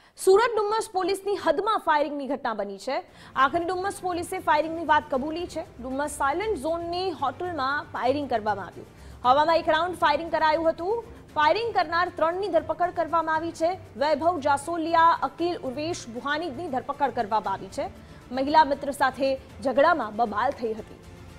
સુરત ડુમ્મસ પોલીસની હદમાં ફાયરિંગની ઘટના બની છે। આખરે ડુમ્મસ પોલીસે ફાયરિંગની વાત કબૂલી છે। ડુમ્મસ સાયલેન્ટ ઝોનની હોટલમાં ફાયરિંગ કરવામાં આવ્યું। હવામાં એક રાઉન્ડ ફાયરિંગ કરાયું હતું। ફાયરિંગ કરનાર 3ની ધરપકડ કરવામાં આવી છે। વૈભવ જાસોલિયા, અકીલ ઉર્વેશ બુહાનીની ધરપકડ કરવામાં આવી છે। મહિલા મિત્ર સાથે ઝઘડામાં બબાલ થઈ હતી।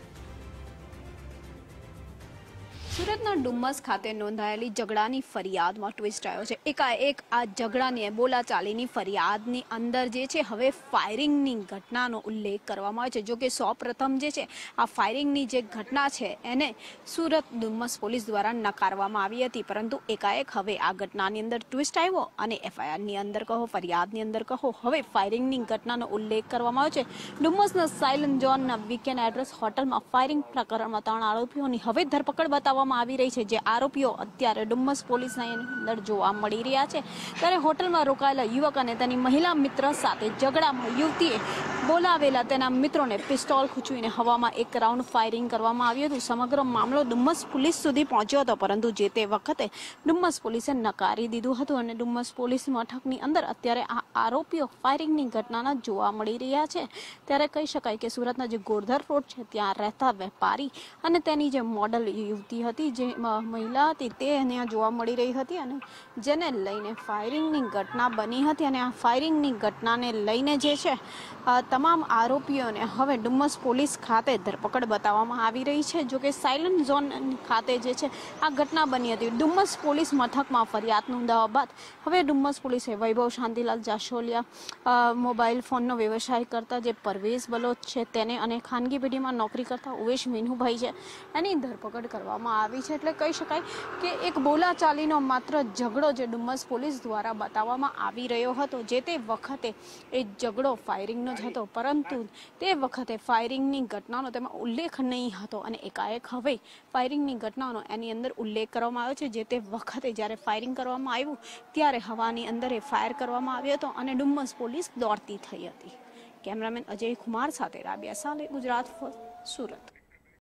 સુરતના ડુમ્મસ ખાતે નોંધાયેલી ઝઘડાની ફરિયાદમાં ટ્વિસ્ટ આવ્યો છે। એકાએક આ ઝઘડાની બોલાચાલીની ફરિયાદની અંદર જે છે હવે ફાયરિંગની ઘટનાનો ઉલ્લેખ કરવામાં આવ્યો છે। જો કે સૌપ્રથમ જે છે આ ફાયરિંગની જે ઘટના છે એને સુરત ડુમ્મસ પોલીસ દ્વારા નકારવામાં આવી હતી, પરંતુ એકાએક હવે આ ઘટનાની અંદર ટ્વિસ્ટ આવ્યો અને એફઆઈઆરની અંદર કહો, ફરિયાદની અંદર કહો, હવે ફાયરિંગની ઘટનાનો ઉલ્લેખ કરવામાં આવ્યો છે। ડુમ્મસના સાયલેન્ટ ઝોનના વીકેન્ડ એડ્રેસ હોટલમાં ફાયરિંગ પ્રકરણમાં 3 આરોપીઓની હવે ધરપકડ બતાવવામાં આવી રહી છે। જે આરોપીઓ અત્યારે ડુમ્મસ પોલીસના અંદર જોવા મળી રહ્યા છે। ત્યારે હોટલમાં રોકાયેલા યુવક અને તેની મહિલા મિત્ર સાથે ઝઘડામાં યુવતીએ બોલાવેલા તેના મિત્રોને પિસ્તોલ ખૂંચવીને હવામાં એક રાઉન્ડ ફાયરિંગ કરવામાં આવ્યું હતું। સમગ્ર મામલો ડુમ્મસ પોલીસ સુધી પહોંચ્યો હતો, પરંતુ જે તે વખતે ડુમ્મસ પોલીસે નકારી દીધું હતું અને ડુમ્મસ પોલીસ મથકની અંદર અત્યારે આ આરોપીઓ ફાયરિંગની ઘટનાના જોવા મળી રહ્યા છે। ત્યારે કહી શકાય કે સુરતના જે ગોરધર રોડ છે ત્યાં રહેતા વેપારી અને તેની જે મોડલ યુવતી હતી, જે મહિલા હતી, તે અહીંયા જોવા મળી રહી હતી અને જેને લઈને ફાયરિંગની ઘટના બની હતી અને આ ફાયરિંગની ઘટનાને લઈને જે છે તમામ આરોપીઓને હવે ડુમ્મસ પોલીસ ખાતે ધરપકડ બતાવવામાં આવી રહી છે। જો કે સાયલેન્ટ ઝોન ખાતે જે છે આ ઘટના બની હતી। ડુમ્મસ પોલીસ મથકમાં ફરિયાદ નોંધાવવા બાદ હવે ડુમ્મસ પોલીસે વૈભવ શાંતિલાલ જાસોલિયા, મોબાઈલ ફોનનો વ્યવસાય કરતા જે પરવેઝ બલોચ છે તેને અને ખાનગી પેઢીમાં નોકરી કરતા ઉવેશ મીનુભાઈ છે એની ધરપકડ કરવામાં આવી છે। એટલે કહી શકાય કે એક બોલાચાલીનો માત્ર ઝઘડો જે ડુમ્મસ પોલીસ દ્વારા બતાવવામાં આવી રહ્યો હતો, જે તે વખતે એ ઝઘડો ફાયરિંગનો જ હતો, પરંતુ તે વખતે ફાયરિંગની ઘટનાનો તેમાં ઉલ્લેખ નહીં હતો અને એકાએક હવે ફાયરિંગની ઘટનાનો એની અંદર ઉલ્લેખ કરવામાં આવ્યો છે। જે તે વખતે જ્યારે ફાયરિંગ કરવામાં આવ્યું ત્યારે હવાની અંદર એ ફાયર કરવામાં આવ્યો હતો અને ડુમ્મસ પોલીસ દોડતી થઈ હતી। કેમેરામેન અજય કુમાર સાથે રાબિયા સાલે, ગુજરાત ફર્સ્ટ, સુરત।